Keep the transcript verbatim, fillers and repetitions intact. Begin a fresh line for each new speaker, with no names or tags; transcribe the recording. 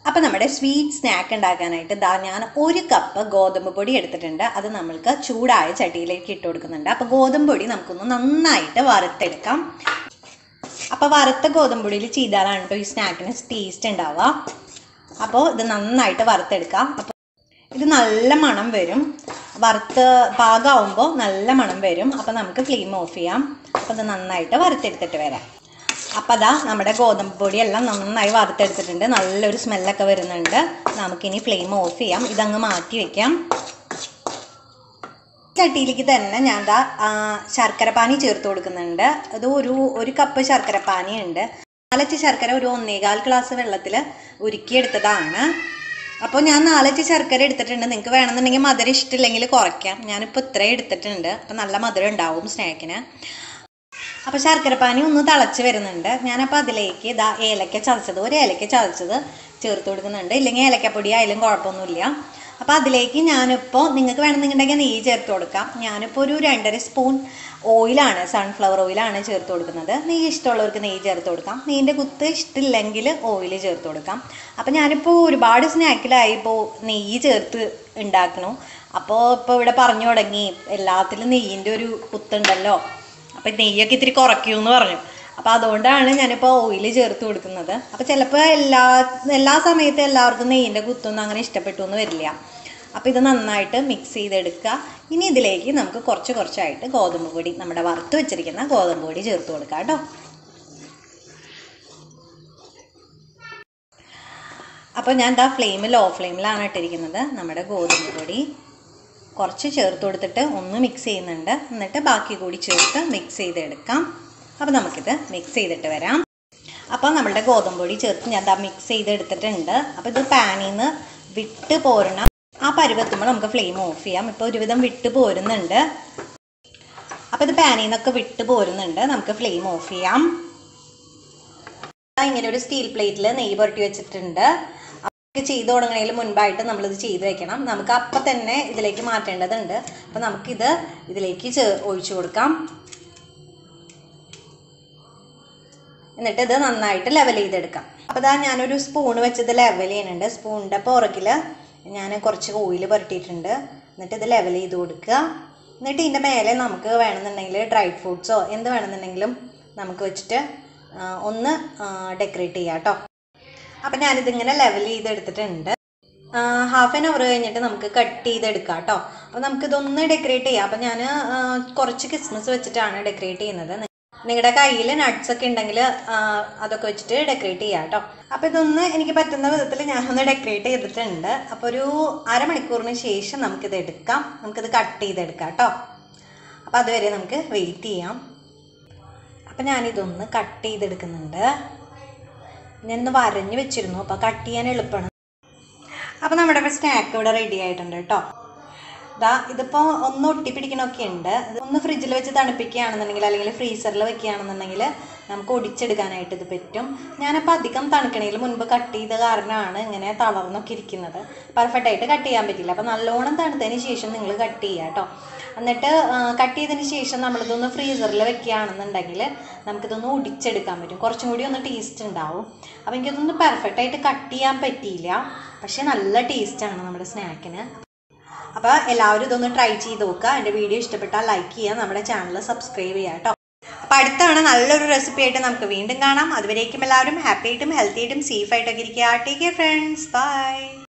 അപ്പോൾ നമ്മുടെ sweet snack ഉണ്ടാക്കാനായിട്ട് ദാ ഞാൻ ഒരു കപ്പ് ഗോതമ്പ് പൊടി എടുത്തിട്ടുണ്ട്. അത് നമ്മൾക്ക് ചൂടായ ചട്ടിയിലേക്ക് ഇട്ട് കൊടുക്കുന്നുണ്ട്. അപ്പോൾ ഗോതമ്പ് പൊടി നമുക്കൊന്ന് നന്നായിട്ട് വറുത്തെടുക്കാം. അപ്പോൾ വറുത്ത ഗോതമ്പ് പൊടിയിൽ ചെയ്താലാണ് കേട്ടോ ഈ സ്നാക്കിന് ടേസ്റ്റ് ഉണ്ടാവുക. അപ്പോൾ ഇത് നന്നായിട്ട് വറുത്തെടുക്കാം. അപ്പോൾ ഇത് നല്ല മണം വരും, വറുത്ത് പാകമാകുമ്പോൾ നല്ല മണം വരും. അപ്പോൾ നമുക്ക് ഫ്ലെയിം ഓഫ് ചെയ്യാം. അപ്പോൾ ഇത് നന്നായിട്ട് വറുത്തെടുത്തിട്ട് വരാം. അപ്പോൾ അതാ നമ്മുടെ ഗോതമ്പ് പൊടിയെല്ലാം നന്നായി വറുത്തെടുത്തിട്ടുണ്ട്. നല്ലൊരു സ്മെല്ലൊക്കെ വരുന്നുണ്ട്. നമുക്കിനി ഫ്ലെയിം ഓഫ് ചെയ്യാം. ഇതങ്ങ് മാറ്റി വയ്ക്കാം. ചട്ടിയിലേക്ക് തന്നെ ഞാൻ ദാ ശർക്കരപ്പാനി ചേർത്ത് കൊടുക്കുന്നുണ്ട്. അത് ഒരു ഒരു കപ്പ് ശർക്കരപ്പാനി ഉണ്ട്. നാലച്ച് ശർക്കര ഒരു ഒന്നേകാൽ ഗ്ലാസ് വെള്ളത്തിൽ ഉരുക്കിയെടുത്തതാണ്. അപ്പോൾ ഞാൻ നാലച്ച് ശർക്കര എടുത്തിട്ടുണ്ട്. നിങ്ങൾക്ക് വേണമെന്നുണ്ടെങ്കിൽ മധുരം ഇഷ്ടമില്ലെങ്കിൽ കുറയ്ക്കാം. ഞാനിപ്പോൾ ഇത്രയും എടുത്തിട്ടുണ്ട്. അപ്പോൾ നല്ല മധുരം ഉണ്ടാവും സ്നാക്കിന്. അപ്പോൾ ശർക്കരപ്പാനി ഒന്ന് തിളച്ച് വരുന്നുണ്ട്. ഞാനപ്പോൾ അതിലേക്ക് ഇതാ ഏലക്ക ചതച്ചത് ഒരു ഏലക്ക ചതച്ചത് ചേർത്ത് കൊടുക്കുന്നുണ്ട്. ഇല്ലെങ്കിൽ ഏലക്കപ്പൊടി ആയാലും കുഴപ്പമൊന്നുമില്ല. അപ്പോൾ അതിലേക്ക് ഞാനിപ്പോൾ നിങ്ങൾക്ക് വേണമെന്നുണ്ടെങ്കിൽ നെയ്യ് ചേർത്ത് കൊടുക്കാം. ഞാനിപ്പോൾ ഒരു രണ്ടര സ്പൂൺ ഓയിലാണ്, സൺഫ്ലവർ ഓയിലാണ് ചേർത്ത് കൊടുക്കുന്നത്. നെയ്യ് ഇഷ്ടമുള്ളവർക്ക് നെയ്യ് ചേർത്ത് കൊടുക്കാം. നെയ്യിൻ്റെ കുത്ത് ഇഷ്ടമില്ലെങ്കിൽ ഓയിൽ ചേർത്ത് കൊടുക്കാം. അപ്പോൾ ഞാനിപ്പോൾ ഒരുപാട് സ്നാക്കിലായി ഇപ്പോൾ നെയ്യ് ചേർത്ത് ഉണ്ടാക്കണു. അപ്പോൾ ഇപ്പോൾ ഇവിടെ പറഞ്ഞു തുടങ്ങി എല്ലാത്തിലും നെയ്യിൻ്റെ ഒരു കുത്തുണ്ടല്ലോ, അപ്പം നെയ്യൊക്കെ ഇത്തിരി കുറയ്ക്കുമെന്ന് പറഞ്ഞു. അപ്പോൾ അതുകൊണ്ടാണ് ഞാനിപ്പോൾ ഓയിൽ ചേർത്ത് കൊടുക്കുന്നത്. അപ്പോൾ ചിലപ്പോൾ എല്ലാ എല്ലാ സമയത്തും എല്ലാവർക്കും നെയ്യിൻ്റെ കുത്തൊന്നും അങ്ങനെ ഇഷ്ടപ്പെട്ടു എന്ന് വരില്ല. അപ്പോൾ ഇത് നന്നായിട്ട് മിക്സ് ചെയ്തെടുക്കുക. ഇനി ഇതിലേക്ക് നമുക്ക് കുറച്ച് കുറച്ചായിട്ട് ഗോതമ്പ് പൊടി, നമ്മുടെ വറുത്ത് വെച്ചിരിക്കുന്ന ഗോതമ്പ് പൊടി ചേർത്ത് കൊടുക്കാം കേട്ടോ. അപ്പോൾ ഞാൻ ദാ ഫ്ലെയിമിൽ ലോ ഫ്ലെയിമിലാണ് ഇട്ടിരിക്കുന്നത്. നമ്മുടെ ഗോതമ്പ് പൊടി കുറച്ച് ചേർത്ത് കൊടുത്തിട്ട് ഒന്ന് മിക്സ് ചെയ്യുന്നുണ്ട്. എന്നിട്ട് ബാക്കി കൂടി ചേർത്ത് മിക്സ് ചെയ്തെടുക്കാം. അപ്പോൾ നമുക്കിത് മിക്സ് ചെയ്തിട്ട് വരാം. അപ്പോൾ നമ്മളുടെ ഗോതമ്പ് പൊടി ചേർത്ത് ഞാൻ ദാ മിക്സ് ചെയ്തെടുത്തിട്ടുണ്ട്. അപ്പോൾ ഇത് പാനിൽ നിന്ന് വിട്ട് പോരണം. ആ പരുവെത്തുമ്പോൾ നമുക്ക് ഫ്ലെയിം ഓഫ് ചെയ്യാം. ഇപ്പോൾ ഒരുവിധം വിട്ട് പോരുന്നുണ്ട്. അപ്പോൾ ഇത് പാനിൽ നിന്നൊക്കെ വിട്ട് പോരുന്നുണ്ട്. നമുക്ക് ഫ്ലെയിം ഓഫ് ചെയ്യാം. ഇങ്ങനെ ഒരു സ്റ്റീൽ പ്ലേറ്റിൽ നെയ്യ് പുരട്ടി വെച്ചിട്ടുണ്ട്. ചെയ്ത് തുടങ്ങുന്നതിന് മുൻപായിട്ട് നമ്മളിത് ചെയ്ത് വെക്കണം. നമുക്ക് അപ്പം തന്നെ ഇതിലേക്ക് മാറ്റേണ്ടതുണ്ട്. അപ്പം നമുക്കിത് ഇതിലേക്ക് ചേ ഒഴിച്ചു കൊടുക്കാം. എന്നിട്ട് ഇത് നന്നായിട്ട് ലെവൽ ചെയ്തെടുക്കാം. അപ്പോൾ ഇതാ ഞാനൊരു സ്പൂൺ വെച്ചത് ലെവൽ ചെയ്യുന്നുണ്ട്. സ്പൂണിൻ്റെ പുറകിൽ ഞാൻ കുറച്ച് ഓയിൽ പുരട്ടിയിട്ടുണ്ട്. എന്നിട്ട് ഇത് ലെവൽ ചെയ്ത് കൊടുക്കുക. എന്നിട്ട് ഇതിൻ്റെ മേലെ നമുക്ക് വേണമെന്നുണ്ടെങ്കിൽ ഡ്രൈ ഫ്രൂട്ട്സോ എന്ത് വേണമെന്നുണ്ടെങ്കിലും നമുക്ക് വെച്ചിട്ട് ഒന്ന് ഡെക്കറേറ്റ് ചെയ്യാം കേട്ടോ. അപ്പം ഞാനിതിങ്ങനെ ലെവൽ ചെയ്തെടുത്തിട്ടുണ്ട്. ഹാഫ് ആൻ അവർ കഴിഞ്ഞിട്ട് നമുക്ക് കട്ട് ചെയ്തെടുക്കാം കേട്ടോ. അപ്പോൾ നമുക്കിതൊന്ന് ഡെക്കറേറ്റ് ചെയ്യാം. അപ്പം ഞാൻ കുറച്ച് കിസ്മിസ് വെച്ചിട്ടാണ് ഡെക്കറേറ്റ് ചെയ്യുന്നത്. നിങ്ങളുടെ കയ്യിൽ നട്ട്സ് ഒക്കെ ഉണ്ടെങ്കിൽ അതൊക്കെ വെച്ചിട്ട് ഡെക്കറേറ്റ് ചെയ്യാം കേട്ടോ. അപ്പോൾ ഇതൊന്ന് എനിക്ക് പറ്റുന്ന വിധത്തിൽ ഞാനൊന്ന് ഡെക്കറേറ്റ് ചെയ്തിട്ടുണ്ട്. അപ്പോൾ ഒരു അരമണിക്കൂറിന് ശേഷം നമുക്കിത് എടുക്കാം. നമുക്കിത് കട്ട് ചെയ്തെടുക്കാം കേട്ടോ. അപ്പോൾ അതുവരെ നമുക്ക് വെയിറ്റ് ചെയ്യാം. അപ്പം ഞാനിതൊന്ന് കട്ട് ചെയ്തെടുക്കുന്നുണ്ട്. ഞാനൊന്ന് വരഞ്ഞ് വെച്ചിരുന്നു. അപ്പോൾ കട്ട് ചെയ്യാൻ എളുപ്പമാണ്. അപ്പോൾ നമ്മുടെ ഇപ്പോൾ സ്നാക്ക് ഇവിടെ റെഡി ആയിട്ടുണ്ട് കേട്ടോ. ഇതാ ഇതിപ്പോൾ ഒന്ന് ഒട്ടിപ്പിടിക്കണമൊക്കെ ഉണ്ട്. ഒന്ന് ഫ്രിഡ്ജിൽ വെച്ച് തണുപ്പിക്കുകയാണെന്നുണ്ടെങ്കിൽ അല്ലെങ്കിൽ ഫ്രീസറിൽ വെക്കുകയാണെന്നുണ്ടെങ്കിൽ നമുക്ക് ഒടിച്ചെടുക്കാനായിട്ട് ഇത് പറ്റും. ഞാനപ്പോൾ അധികം തണുക്കണയിൽ മുൻപ് കട്ട് ചെയ്ത കാരണമാണ് ഇങ്ങനെ തളർന്നൊക്കെ ഇരിക്കുന്നത്. പെർഫെക്റ്റ് ആയിട്ട് കട്ട് ചെയ്യാൻ പറ്റില്ല. അപ്പോൾ നല്ലോണം തണുത്തതിന് ശേഷം നിങ്ങൾ കട്ട് ചെയ്യുക കേട്ടോ. എന്നിട്ട് കട്ട് ചെയ്തതിന് ശേഷം നമ്മളിതൊന്ന് ഫ്രീസറിൽ വെക്കുകയാണെന്നുണ്ടെങ്കിൽ നമുക്കിതൊന്ന് ഒടിച്ചെടുക്കാൻ പറ്റും. കുറച്ചും കൂടി ഒന്ന് ടേസ്റ്റ് ഉണ്ടാവും. അപ്പോൾ എനിക്കിതൊന്ന് പെർഫെക്റ്റ് ആയിട്ട് കട്ട് ചെയ്യാൻ പറ്റിയില്ല. പക്ഷേ നല്ല ടേസ്റ്റാണ് നമ്മുടെ സ്നാക്കിന്. അപ്പോൾ എല്ലാവരും ഇതൊന്ന് ട്രൈ ചെയ്ത് നോക്കുക. എൻ്റെ വീഡിയോ ഇഷ്ടപ്പെട്ടാൽ ലൈക്ക് ചെയ്യുക, നമ്മുടെ ചാനൽ സബ്സ്ക്രൈബ് ചെയ്യുക കേട്ടോ. അപ്പോൾ അടുത്താണ് നല്ലൊരു റെസിപ്പി ആയിട്ട് നമുക്ക് വീണ്ടും കാണാം. അതുവരേക്കും എല്ലാവരും ഹാപ്പി ആയിട്ടും ഹെൽത്തി ആയിട്ടും സേഫ് ആയിട്ടൊക്കെ ഇരിക്കുക. Take care friends, by.